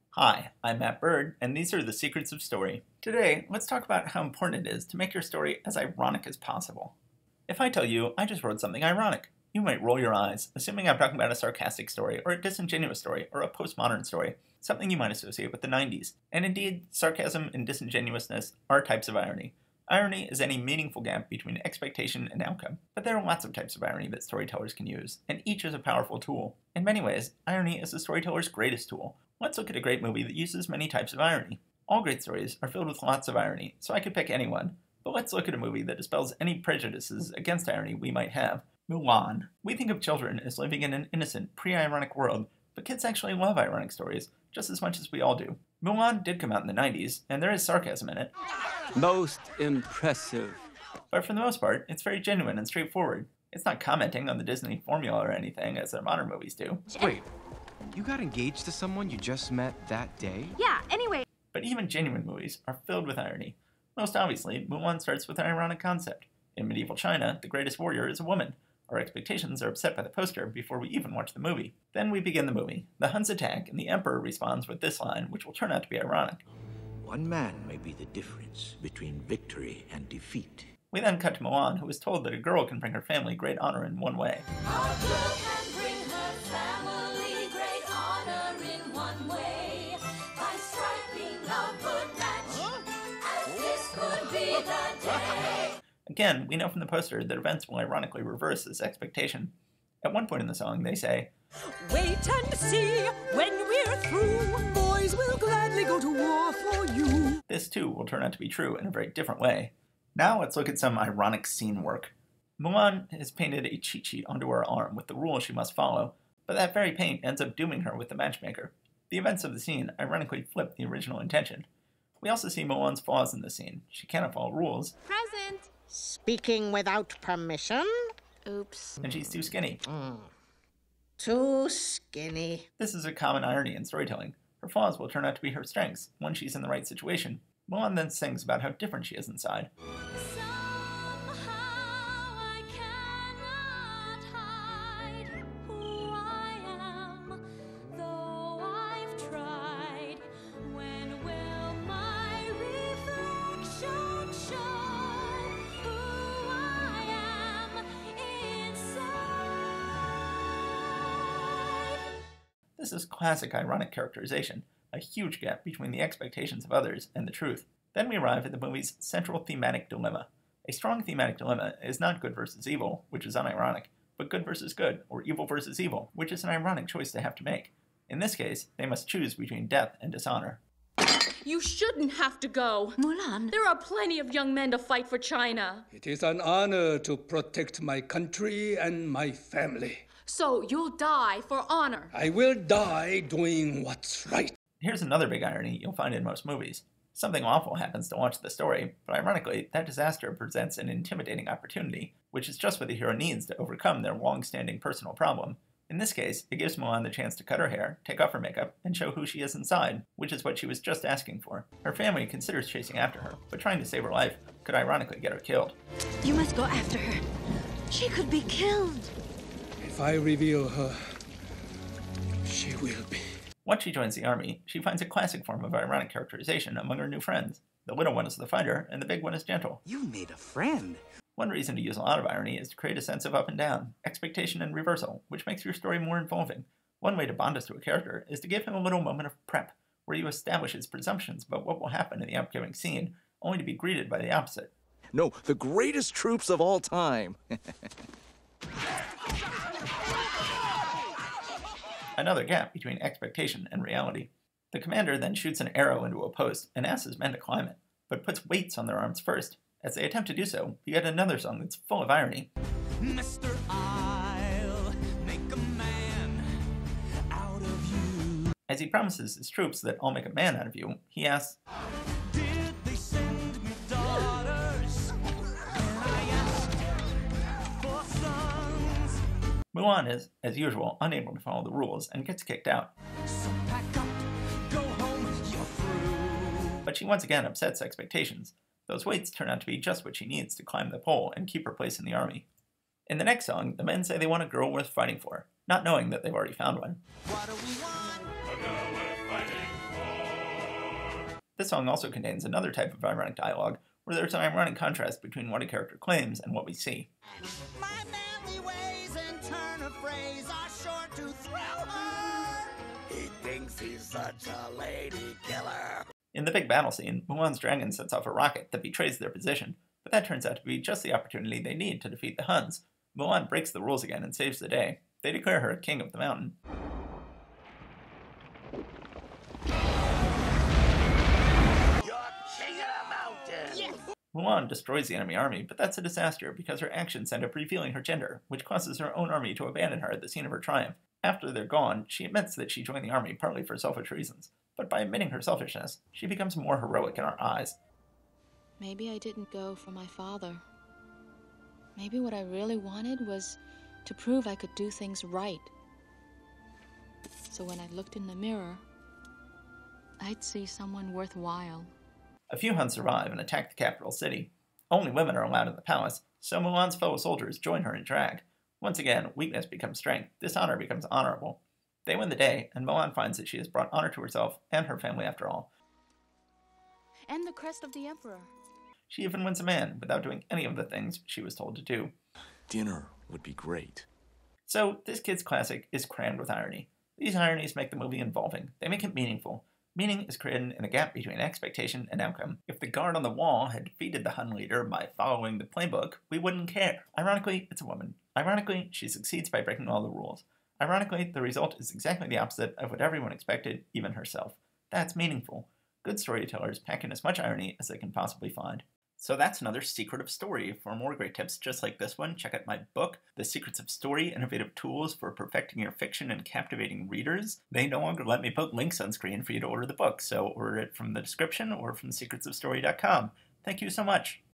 Hi, I'm Matt Bird, and these are the Secrets of Story. Today, let's talk about how important it is to make your story as ironic as possible. If I tell you I just wrote something ironic, you might roll your eyes, assuming I'm talking about a sarcastic story, or a disingenuous story, or a postmodern story, something you might associate with the 90s. And indeed, sarcasm and disingenuousness are types of irony. Irony is any meaningful gap between expectation and outcome. But there are lots of types of irony that storytellers can use, and each is a powerful tool. In many ways, irony is a storyteller's greatest tool. Let's look at a great movie that uses many types of irony. All great stories are filled with lots of irony, so I could pick anyone. But let's look at a movie that dispels any prejudices against irony we might have. Mulan. We think of children as living in an innocent, pre-ironic world, but kids actually love ironic stories, just as much as we all do. Mulan did come out in the 90s, and there is sarcasm in it. Most impressive. But for the most part, it's very genuine and straightforward. It's not commenting on the Disney formula or anything, as their modern movies do. Wait, you got engaged to someone you just met that day? Yeah, anyway. But even genuine movies are filled with irony. Most obviously, Mulan starts with an ironic concept. In medieval China, the greatest warrior is a woman. Our expectations are upset by the poster before we even watch the movie. Then we begin the movie. The Huns attack, and the Emperor responds with this line, which will turn out to be ironic. One man may be the difference between victory and defeat. We then cut to Mulan, who is told that a girl can bring her family great honor in one way. A girl can bring her family great honor in one way, by striking a good match, as this could be the day. Again, we know from the poster that events will ironically reverse this expectation. At one point in the song, they say, Wait and see, when we're through, boys will gladly go to war for you. This too will turn out to be true in a very different way. Now let's look at some ironic scene work. Mulan has painted a cheat sheet onto her arm with the rules she must follow, but that very paint ends up dooming her with the matchmaker. The events of the scene ironically flip the original intention. We also see Mulan's flaws in the scene. She cannot follow rules. Present. Speaking without permission? Oops. And she's too skinny. Too skinny. This is a common irony in storytelling. Her flaws will turn out to be her strengths when she's in the right situation. Mulan then sings about how different she is inside. Somehow I cannot hide who I am, though I've tried. When will my reflection show who I am inside? This is classic ironic characterization, a huge gap between the expectations of others and the truth. Then we arrive at the movie's central thematic dilemma. A strong thematic dilemma is not good versus evil, which is unironic, but good versus good, or evil versus evil, which is an ironic choice to have to make. In this case, they must choose between death and dishonor. You shouldn't have to go. Mulan. There are plenty of young men to fight for China. It is an honor to protect my country and my family. So you'll die for honor. I will die doing what's right. Here's another big irony you'll find in most movies. Something awful happens to launch the story, but ironically, that disaster presents an intimidating opportunity, which is just what the hero needs to overcome their long-standing personal problem. In this case, it gives Mulan the chance to cut her hair, take off her makeup, and show who she is inside, which is what she was just asking for. Her family considers chasing after her, but trying to save her life could ironically get her killed. You must go after her. She could be killed. If I reveal her, she will be. Once she joins the army, she finds a classic form of ironic characterization among her new friends. The little one is the fighter, and the big one is gentle. You made a friend. One reason to use a lot of irony is to create a sense of up and down, expectation and reversal, which makes your story more involving. One way to bond us to a character is to give him a little moment of prep, where you establish his presumptions about what will happen in the upcoming scene, only to be greeted by the opposite. No, the greatest troops of all time. Another gap between expectation and reality. The commander then shoots an arrow into a post and asks his men to climb it, but puts weights on their arms first. As they attempt to do so, you get another song that's full of irony. Mr. I'll make a man out of you. As he promises his troops that I'll make a man out of you, he asks, Did they send me daughters when I asked for sons? Mulan is, as usual, unable to follow the rules and gets kicked out. So pack up, go home, you're through. But she once again upsets expectations. Those weights turn out to be just what she needs to climb the pole and keep her place in the army. In the next song, the men say they want a girl worth fighting for, not knowing that they've already found one. What do we want? A girl worth fighting for. This song also contains another type of ironic dialogue, where there's an ironic contrast between what a character claims and what we see. My manly ways and turn of phrase are sure to thrill her. He thinks he's such a lady killer. In the big battle scene, Mulan's dragon sets off a rocket that betrays their position, but that turns out to be just the opportunity they need to defeat the Huns. Mulan breaks the rules again and saves the day. They declare her king of the mountain. Mulan destroys the enemy army, but that's a disaster because her actions end up revealing her gender, which causes her own army to abandon her at the scene of her triumph. After they're gone, she admits that she joined the army partly for selfish reasons, but by admitting her selfishness, she becomes more heroic in our eyes. Maybe I didn't go for my father. Maybe what I really wanted was to prove I could do things right. So when I looked in the mirror, I'd see someone worthwhile. A few Huns survive and attack the capital city. Only women are allowed in the palace, so Mulan's fellow soldiers join her in drag. Once again, weakness becomes strength, dishonor becomes honorable. They win the day, and Mulan finds that she has brought honor to herself and her family after all. And the crest of the emperor. She even wins a man without doing any of the things she was told to do. Dinner would be great. So, this kid's classic is crammed with irony. These ironies make the movie involving. They make it meaningful. Meaning is created in the gap between expectation and outcome. If the guard on the wall had defeated the Hun leader by following the playbook, we wouldn't care. Ironically, it's a woman. Ironically, she succeeds by breaking all the rules. Ironically, the result is exactly the opposite of what everyone expected, even herself. That's meaningful. Good storytellers pack in as much irony as they can possibly find. So that's another Secret of Story. For more great tips just like this one, check out my book, The Secrets of Story, Innovative Tools for Perfecting Your Fiction and Captivating Readers. They no longer let me put links on screen for you to order the book, so order it from the description or from secretsofstory.com. Thank you so much.